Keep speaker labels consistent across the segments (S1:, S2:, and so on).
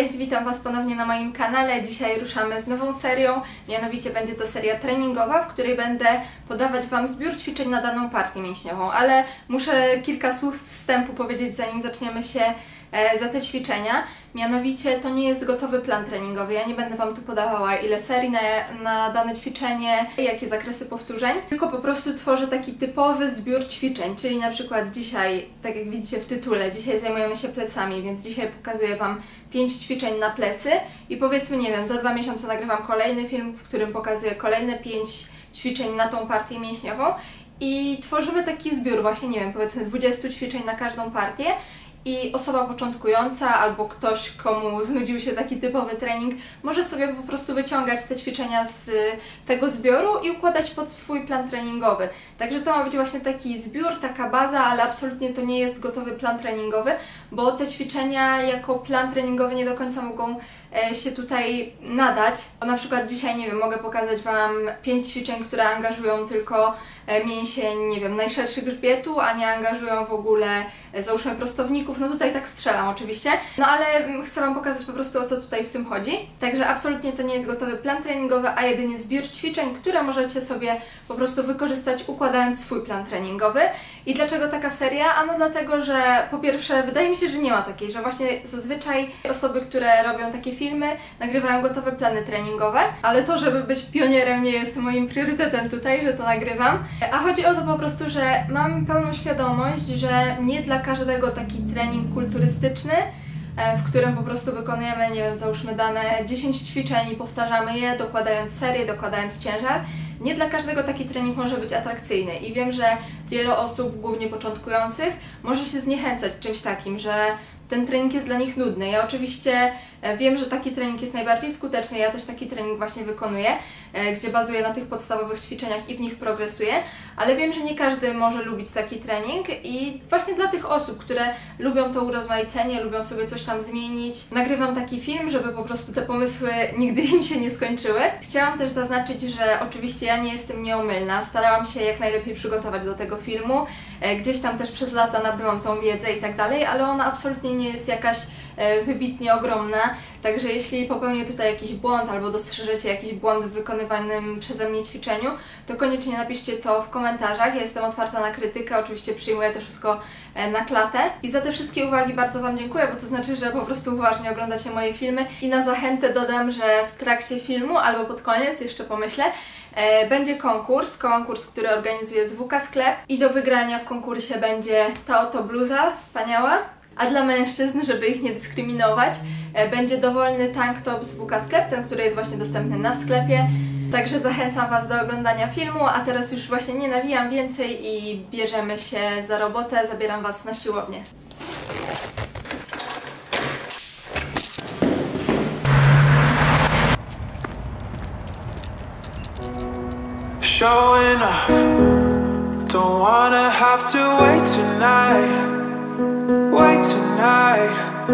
S1: Cześć, witam Was ponownie na moim kanale. Dzisiaj ruszamy z nową serią, mianowicie będzie to seria treningowa, w której będę podawać Wam zbiór ćwiczeń na daną partię mięśniową, ale muszę kilka słów wstępu powiedzieć, zanim zaczniemy się za te ćwiczenia. Mianowicie to nie jest gotowy plan treningowy. Ja nie będę Wam tu podawała ile serii na dane ćwiczenie, jakie zakresy powtórzeń, tylko po prostu tworzę taki typowy zbiór ćwiczeń, czyli na przykład dzisiaj, tak jak widzicie w tytule, dzisiaj zajmujemy się plecami, więc dzisiaj pokazuję Wam 5 ćwiczeń na plecy i powiedzmy, nie wiem, za 2 miesiące nagrywam kolejny film, w którym pokazuję kolejne 5 ćwiczeń na tą partię mięśniową i tworzymy taki zbiór właśnie, nie wiem, powiedzmy 20 ćwiczeń na każdą partię. I osoba początkująca albo ktoś, komu znudził się taki typowy trening, może sobie po prostu wyciągać te ćwiczenia z tego zbioru i układać pod swój plan treningowy. Także to ma być właśnie taki zbiór, taka baza, ale absolutnie to nie jest gotowy plan treningowy, bo te ćwiczenia jako plan treningowy nie do końca mogą się tutaj nadać. Bo na przykład dzisiaj, nie wiem, mogę pokazać Wam 5 ćwiczeń, które angażują tylko mięsień, nie wiem, najszerszy grzbietu, a nie angażują w ogóle, załóżmy, prostowników. No tutaj tak strzelam oczywiście, no ale chcę Wam pokazać po prostu, o co tutaj w tym chodzi. Także absolutnie to nie jest gotowy plan treningowy, a jedynie zbiór ćwiczeń, które możecie sobie po prostu wykorzystać, układając swój plan treningowy. I dlaczego taka seria? Ano dlatego, że po pierwsze wydaje mi się, że nie ma takiej, że właśnie zazwyczaj osoby, które robią takie filmy, nagrywają gotowe plany treningowe, ale to, żeby być pionierem, nie jest moim priorytetem tutaj, że to nagrywam. A chodzi o to po prostu, że mam pełną świadomość, że nie dla każdego taki trening kulturystyczny, w którym po prostu wykonujemy, nie wiem, załóżmy dane 10 ćwiczeń i powtarzamy je, dokładając serię, dokładając ciężar. Nie dla każdego taki trening może być atrakcyjny i wiem, że wiele osób, głównie początkujących, może się zniechęcać czymś takim, że ten trening jest dla nich nudny. Ja oczywiście wiem, że taki trening jest najbardziej skuteczny, ja też taki trening właśnie wykonuję, gdzie bazuję na tych podstawowych ćwiczeniach i w nich progresuję, ale wiem, że nie każdy może lubić taki trening i właśnie dla tych osób, które lubią to urozmaicenie, lubią sobie coś tam zmienić, nagrywam taki film, żeby po prostu te pomysły nigdy im się nie skończyły. Chciałam też zaznaczyć, że oczywiście ja nie jestem nieomylna, starałam się jak najlepiej przygotować do tego filmu, gdzieś tam też przez lata nabyłam tą wiedzę i tak dalej, ale ona absolutnie nie jest jakaś wybitnie ogromna, także jeśli popełnię tutaj jakiś błąd albo dostrzeżecie jakiś błąd w wykonywanym przeze mnie ćwiczeniu, to koniecznie napiszcie to w komentarzach. Ja jestem otwarta na krytykę, oczywiście przyjmuję to wszystko na klatę i za te wszystkie uwagi bardzo Wam dziękuję, bo to znaczy, że po prostu uważnie oglądacie moje filmy i na zachętę dodam, że w trakcie filmu albo pod koniec, jeszcze pomyślę, będzie konkurs, który organizuje ZWK Sklep i do wygrania w konkursie będzie ta oto bluza wspaniała. A dla mężczyzn, żeby ich nie dyskryminować, będzie dowolny tank top z WK Sklep, ten, który jest właśnie dostępny na sklepie. Także zachęcam Was do oglądania filmu, a teraz już właśnie nie nawijam więcej i bierzemy się za robotę, zabieram Was na siłownię.
S2: Showing off, don't wanna have to wait tonight. Wait tonight,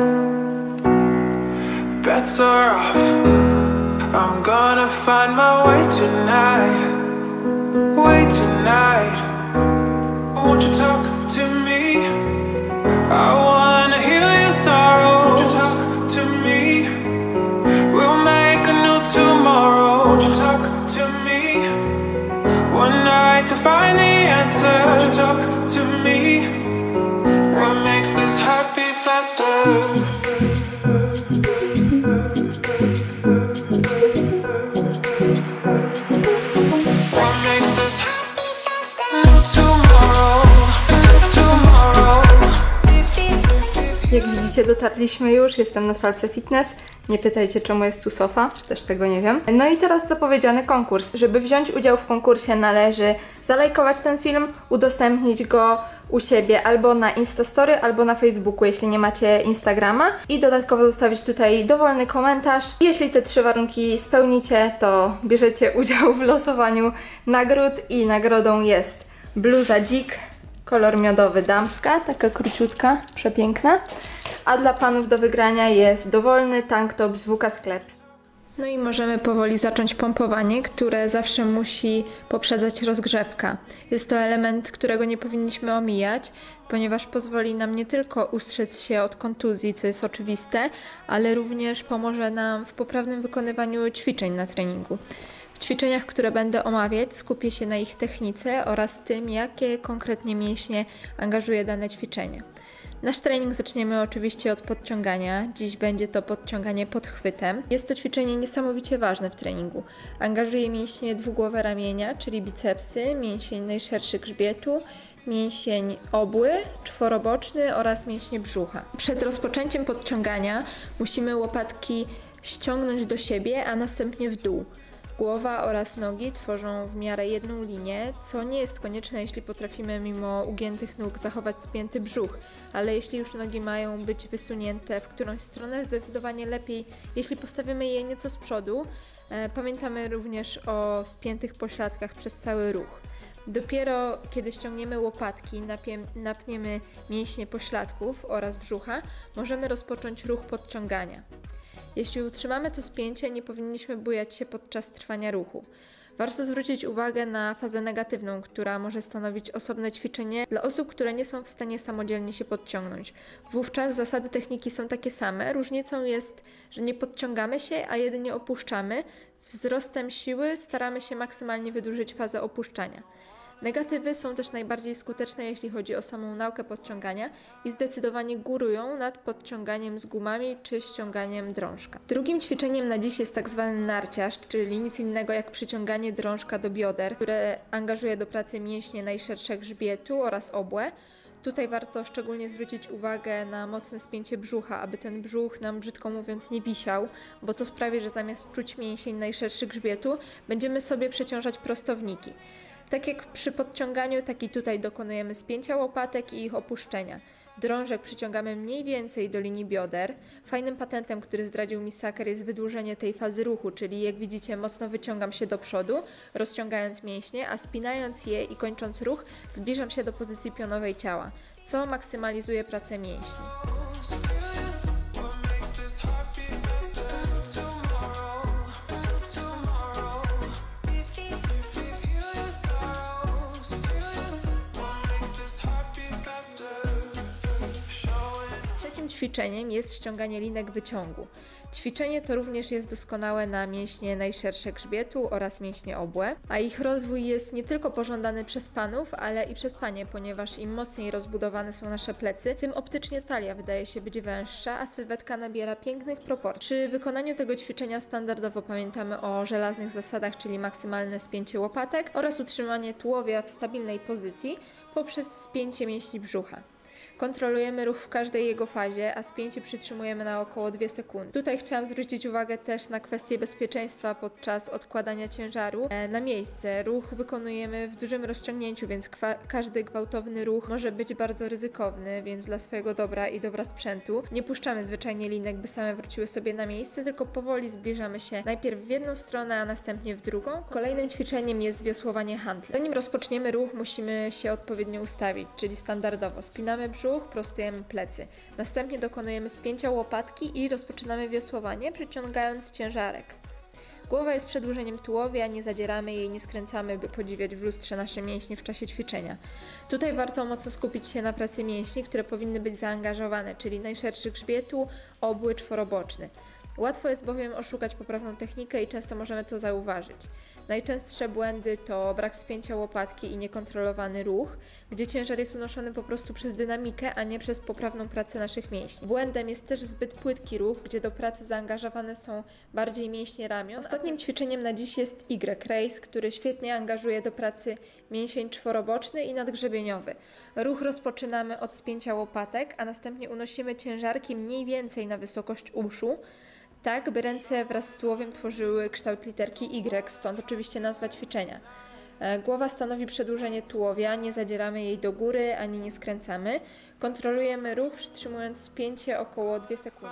S2: better off. I'm gonna find my way tonight. Wait tonight, won't you talk to me? I wanna heal your sorrow. Won't you talk to me? We'll make a new tomorrow. Won't you talk to me? One night to find the answer. Won't you talk to me? What makes this happy faster? What makes this happy faster? Tomorrow.
S1: Jak widzicie, dotarliśmy już, jestem na salce fitness. Nie pytajcie, czemu jest tu sofa, też tego nie wiem. No i teraz zapowiedziany konkurs. Żeby wziąć udział w konkursie, należy zalajkować ten film, udostępnić go u siebie albo na Instastory, albo na Facebooku, jeśli nie macie Instagrama, i dodatkowo zostawić tutaj dowolny komentarz. Jeśli te 3 warunki spełnicie, to bierzecie udział w losowaniu nagród i nagrodą jest bluza Dzik, kolor miodowy, damska, taka króciutka, przepiękna. A dla panów do wygrania jest dowolny tank top z WK Sklep. No i możemy powoli zacząć pompowanie, które zawsze musi poprzedzać rozgrzewka. Jest to element, którego nie powinniśmy omijać, ponieważ pozwoli nam nie tylko ustrzec się od kontuzji, co jest oczywiste, ale również pomoże nam w poprawnym wykonywaniu ćwiczeń na treningu. W ćwiczeniach, które będę omawiać, skupię się na ich technice oraz tym, jakie konkretnie mięśnie angażuje dane ćwiczenie. Nasz trening zaczniemy oczywiście od podciągania. Dziś będzie to podciąganie podchwytem. Jest to ćwiczenie niesamowicie ważne w treningu. Angażuje mięśnie dwugłowe ramienia, czyli bicepsy, mięsień najszerszy grzbietu, mięsień obły, czworoboczny oraz mięśnie brzucha. Przed rozpoczęciem podciągania musimy łopatki ściągnąć do siebie, a następnie w dół. Głowa oraz nogi tworzą w miarę jedną linię, co nie jest konieczne, jeśli potrafimy mimo ugiętych nóg zachować spięty brzuch, ale jeśli już nogi mają być wysunięte w którąś stronę, zdecydowanie lepiej, jeśli postawimy je nieco z przodu. Pamiętamy również o spiętych pośladkach przez cały ruch. Dopiero kiedy ściągniemy łopatki, napniemy mięśnie pośladków oraz brzucha, możemy rozpocząć ruch podciągania. Jeśli utrzymamy to spięcie, nie powinniśmy bujać się podczas trwania ruchu. Warto zwrócić uwagę na fazę negatywną, która może stanowić osobne ćwiczenie dla osób, które nie są w stanie samodzielnie się podciągnąć. Wówczas zasady techniki są takie same, różnicą jest, że nie podciągamy się, a jedynie opuszczamy. Z wzrostem siły staramy się maksymalnie wydłużyć fazę opuszczania. Negatywy są też najbardziej skuteczne, jeśli chodzi o samą naukę podciągania i zdecydowanie górują nad podciąganiem z gumami czy ściąganiem drążka. Drugim ćwiczeniem na dziś jest tak zwany narciarz, czyli nic innego jak przyciąganie drążka do bioder, które angażuje do pracy mięśnie najszersze grzbietu oraz obłe. Tutaj warto szczególnie zwrócić uwagę na mocne spięcie brzucha, aby ten brzuch nam, brzydko mówiąc, nie wisiał, bo to sprawi, że zamiast czuć mięsień najszerszy grzbietu, będziemy sobie przeciążać prostowniki. Tak jak przy podciąganiu, tak i tutaj dokonujemy spięcia łopatek i ich opuszczenia. Drążek przyciągamy mniej więcej do linii bioder. Fajnym patentem, który zdradził mi Saker, jest wydłużenie tej fazy ruchu, czyli jak widzicie mocno wyciągam się do przodu, rozciągając mięśnie, a spinając je i kończąc ruch zbliżam się do pozycji pionowej ciała, co maksymalizuje pracę mięśni. Ćwiczeniem jest ściąganie linek wyciągu. Ćwiczenie to również jest doskonałe na mięśnie najszersze grzbietu oraz mięśnie obłe, a ich rozwój jest nie tylko pożądany przez panów, ale i przez panie, ponieważ im mocniej rozbudowane są nasze plecy, tym optycznie talia wydaje się być węższa, a sylwetka nabiera pięknych proporcji. Przy wykonaniu tego ćwiczenia standardowo pamiętamy o żelaznych zasadach, czyli maksymalne spięcie łopatek oraz utrzymanie tułowia w stabilnej pozycji poprzez spięcie mięśni brzucha. Kontrolujemy ruch w każdej jego fazie, a spięcie przytrzymujemy na około 2 sekundy. Tutaj chciałam zwrócić uwagę też na kwestię bezpieczeństwa podczas odkładania ciężaru na miejsce. Ruch wykonujemy w dużym rozciągnięciu, więc każdy gwałtowny ruch może być bardzo ryzykowny, więc dla swojego dobra i dobra sprzętu nie puszczamy zwyczajnie linek, by same wróciły sobie na miejsce, tylko powoli zbliżamy się najpierw w jedną stronę, a następnie w drugą. Kolejnym ćwiczeniem jest wiosłowanie handli. Zanim rozpoczniemy ruch, musimy się odpowiednio ustawić, czyli standardowo spinamy brzuch, prostujemy plecy. Następnie dokonujemy spięcia łopatki i rozpoczynamy wiosłowanie, przyciągając ciężarek. Głowa jest przedłużeniem tułowia, nie zadzieramy jej, nie skręcamy, by podziwiać w lustrze nasze mięśnie w czasie ćwiczenia. Tutaj warto mocno skupić się na pracy mięśni, które powinny być zaangażowane, czyli najszerszy grzbietu, obły, czworoboczny. Łatwo jest bowiem oszukać poprawną technikę i często możemy to zauważyć. Najczęstsze błędy to brak spięcia łopatki i niekontrolowany ruch, gdzie ciężar jest unoszony po prostu przez dynamikę, a nie przez poprawną pracę naszych mięśni. Błędem jest też zbyt płytki ruch, gdzie do pracy zaangażowane są bardziej mięśnie ramion. Ostatnim ćwiczeniem na dziś jest Y-raise, który świetnie angażuje do pracy mięsień czworoboczny i nadgrzebieniowy. Ruch rozpoczynamy od spięcia łopatek, a następnie unosimy ciężarki mniej więcej na wysokość uszu, tak by ręce wraz z tułowiem tworzyły kształt literki Y, stąd oczywiście nazwa ćwiczenia. Głowa stanowi przedłużenie tułowia, nie zadzieramy jej do góry ani nie skręcamy. Kontrolujemy ruch, przytrzymując spięcie około 2 sekundy.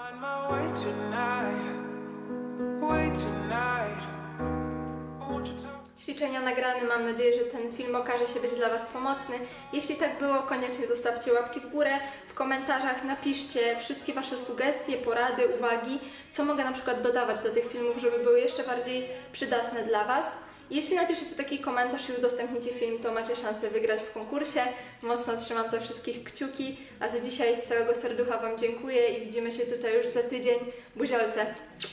S1: ćwiczenia nagrany. Mam nadzieję, że ten film okaże się być dla Was pomocny. Jeśli tak było, koniecznie zostawcie łapki w górę. W komentarzach napiszcie wszystkie Wasze sugestie, porady, uwagi, co mogę na przykład dodawać do tych filmów, żeby były jeszcze bardziej przydatne dla Was. Jeśli napiszecie taki komentarz i udostępnicie film, to macie szansę wygrać w konkursie. Mocno trzymam za wszystkich kciuki, a za dzisiaj z całego serducha Wam dziękuję i widzimy się tutaj już za tydzień. Buziolce!